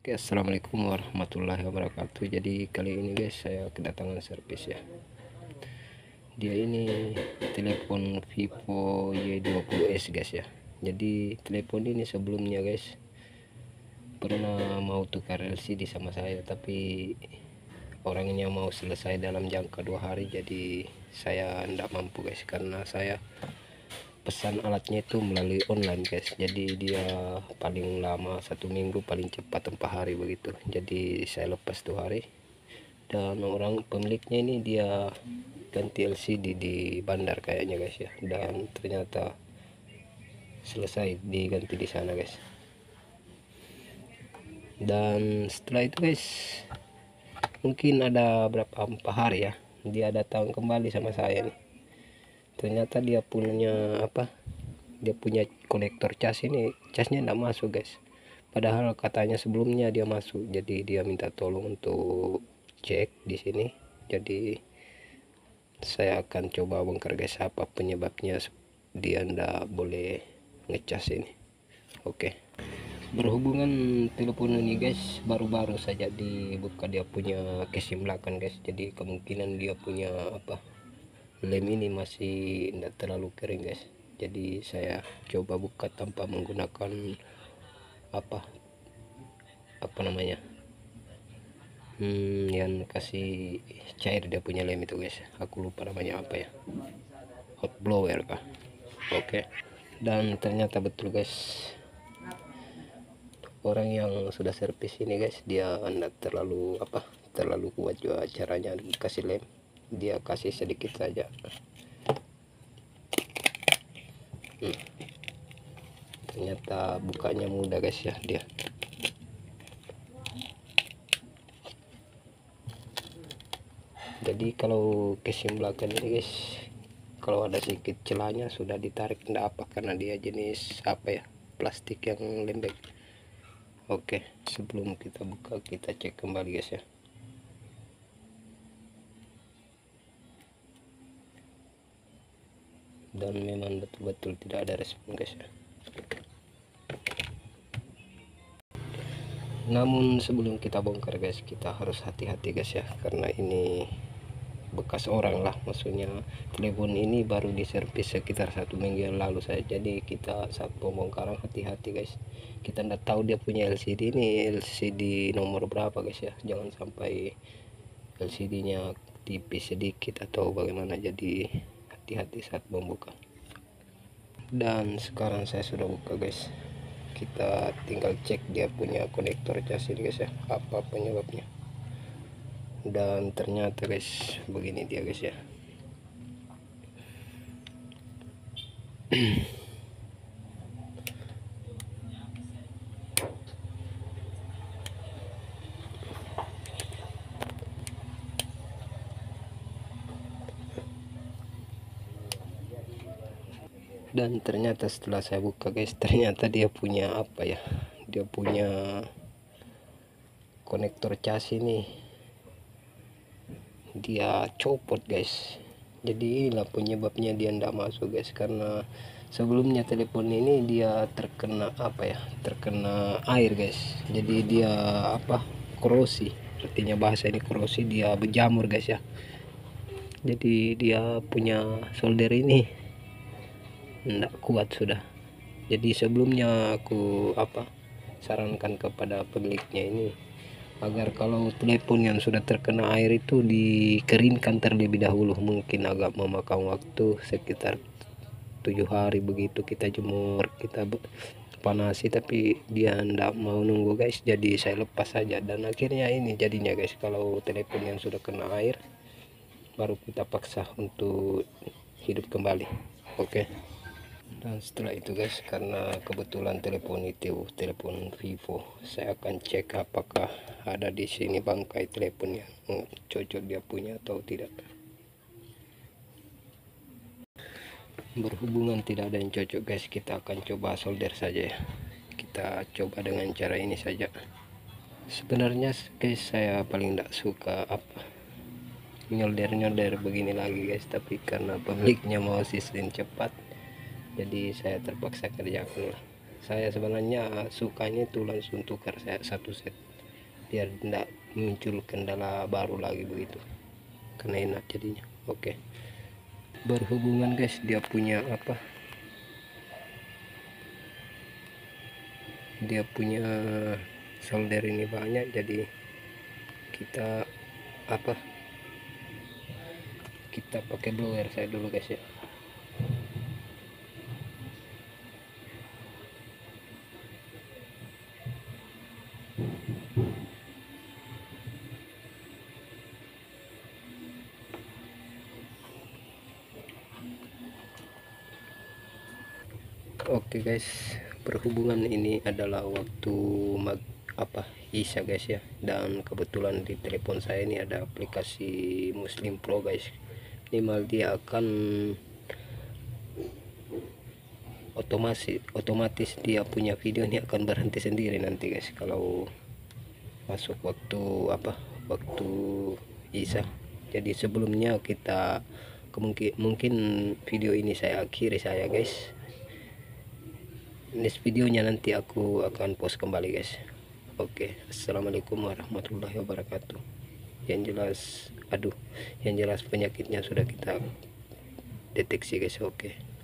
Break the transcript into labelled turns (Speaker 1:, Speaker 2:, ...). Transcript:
Speaker 1: Oke, assalamualaikum warahmatullahi wabarakatuh. Jadi kali ini guys saya kedatangan servis ya. Dia ini telepon Vivo Y20s guys ya. Jadi telepon ini sebelumnya guys pernah mau tukar LCD sama saya, tapi orangnya mau selesai dalam jangka 2 hari, jadi saya tidak mampu guys, karena saya pesan alatnya itu melalui online guys. Jadi dia paling lama 1 minggu, paling cepat 4 hari begitu. Jadi saya lepas 2 hari, dan orang pemiliknya ini dia ganti LCD di bandar kayaknya guys ya, dan ternyata selesai diganti di sana guys. Dan setelah itu guys mungkin ada berapa 4 hari ya, dia datang kembali sama saya nih. Ternyata dia punya dia punya konektor cas ini, casnya tidak masuk guys, padahal katanya sebelumnya dia masuk. Jadi dia minta tolong untuk cek di sini. Jadi saya akan coba bongkar guys apa penyebabnya dia ndak boleh ngecas ini. Oke, berhubungan telepon ini guys baru-baru saja dibuka dia punya casing belakang guys. Jadi kemungkinan dia punya lem ini masih tidak terlalu kering guys. Jadi saya coba buka tanpa menggunakan apa namanya yang kasih cair dia punya lem itu guys. Aku lupa namanya apa ya, hot blower kah. Oke, dan ternyata betul guys, orang yang sudah servis ini guys dia tidak terlalu kuat juga caranya kasih lem. Dia kasih sedikit saja. Ternyata bukanya mudah guys ya dia. Jadi kalau casing belakang ini guys, kalau ada sedikit celahnya sudah ditarik enggak apa, karena dia jenis plastik yang lembek. Oke, sebelum kita buka kita cek kembali guys ya. Dan memang betul-betul tidak ada respon guys ya. Namun sebelum kita bongkar guys, kita harus hati-hati guys ya, karena ini bekas orang lah, maksudnya telepon ini baru diservis sekitar 1 minggu yang lalu saja. Jadi kita saat pembongkaran hati-hati guys, kita tidak tahu dia punya LCD ini LCD nomor berapa guys ya. Jangan sampai LCD nya tipis sedikit atau bagaimana, jadi hati-hati saat membuka. Dan sekarang saya sudah buka guys, kita tinggal cek dia punya konektor cas ini guys ya, apa penyebabnya. Dan ternyata guys begini dia guys ya. Dan ternyata setelah saya buka guys, ternyata dia punya dia punya konektor cas ini dia copot guys. Jadi inilah penyebabnya dia tidak masuk guys, karena sebelumnya telepon ini dia terkena terkena air guys. Jadi dia korosi, artinya bahasa ini korosi, dia berjamur guys ya. Jadi dia punya solder ini tidak kuat sudah. Jadi sebelumnya aku sarankan kepada pemiliknya ini agar kalau telepon yang sudah terkena air itu dikeringkan terlebih dahulu. Mungkin agak memakan waktu sekitar 7 hari begitu, kita jemur, kita panasi, tapi dia tidak mau nunggu guys. Jadi saya lepas saja, dan akhirnya ini jadinya guys, kalau telepon yang sudah kena air baru kita paksa untuk hidup kembali. Oke. Dan setelah itu guys, karena kebetulan telepon itu telepon Vivo, saya akan cek apakah ada di sini bangkai telepon yang cocok dia punya atau tidak. Berhubungan tidak ada yang cocok guys, kita akan coba solder saja ya. Kita coba dengan cara ini saja. Sebenarnya guys saya paling tidak suka nyolder begini lagi guys, tapi karena pemiliknya mau sistem cepat, jadi saya terpaksa kerjakan lah. Saya sebenarnya sukanya itu langsung tukar saya satu set, biar tidak muncul kendala baru lagi begitu, karena enak jadinya. Oke, berhubungan guys, dia punya solder ini banyak, jadi kita kita pakai blower saya dulu guys ya. Oke guys, berhubungan ini adalah waktu Isya guys ya, dan kebetulan di telepon saya ini ada aplikasi Muslim Pro guys. Minimal dia akan otomatis dia punya video ini akan berhenti sendiri nanti guys kalau masuk waktu waktu Isya. Jadi sebelumnya kita mungkin video ini saya akhiri guys. Next videonya nanti aku akan post kembali guys. Oke, assalamualaikum warahmatullahi wabarakatuh. Yang jelas penyakitnya sudah kita deteksi guys. Oke.